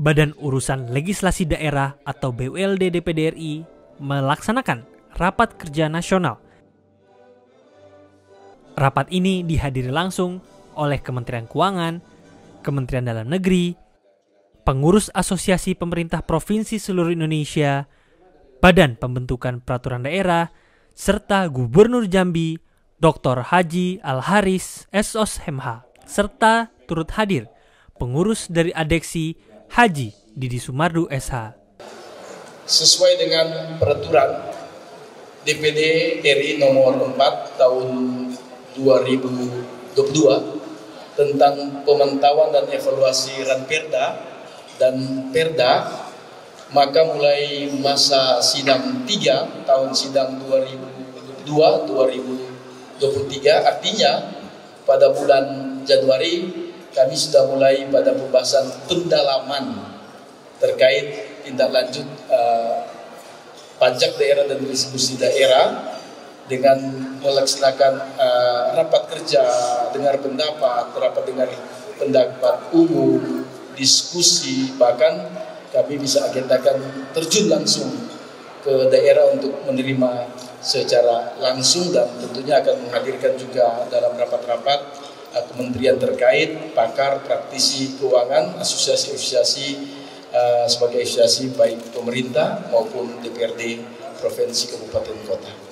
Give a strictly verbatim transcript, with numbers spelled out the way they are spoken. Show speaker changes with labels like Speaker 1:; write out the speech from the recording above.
Speaker 1: Badan Urusan Legislasi Daerah atau B U L D D P D R I melaksanakan rapat kerja nasional. Rapat ini dihadiri langsung oleh Kementerian Keuangan, Kementerian Dalam Negeri, pengurus Asosiasi Pemerintah Provinsi seluruh Indonesia, Badan Pembentukan Peraturan Daerah, serta Gubernur Jambi, Doktor Haji Al-Haris S O S M H, serta turut hadir pengurus dari Adeksi Haji Didi Sumardu S H.
Speaker 2: Sesuai dengan peraturan D P D R I nomor empat tahun dua ribu dua puluh dua tentang pemantauan dan evaluasi Ranperda dan Perda, maka mulai masa sidang tiga tahun sidang dua ribu dua puluh dua dua ribu dua puluh tiga, artinya pada bulan Januari kami sudah mulai pada pembahasan pendalaman terkait tindak lanjut uh, pajak daerah dan distribusi daerah dengan melaksanakan uh, rapat kerja, dengar pendapat, rapat dengar pendapat umum, diskusi, bahkan kami bisa agendakan terjun langsung ke daerah untuk menerima secara langsung, dan tentunya akan menghadirkan juga dalam rapat-rapat kementerian terkait, pakar, praktisi keuangan, asosiasi-asosiasi uh, sebagai asosiasi baik pemerintah maupun D P R D provinsi, kabupaten, kota.